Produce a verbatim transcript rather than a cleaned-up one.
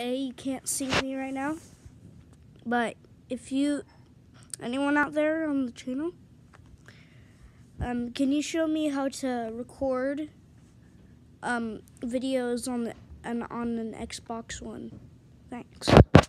A, you can't see me right now, but if you, anyone out there on the channel, um, can you show me how to record um, videos on the and on an Xbox One? Thanks.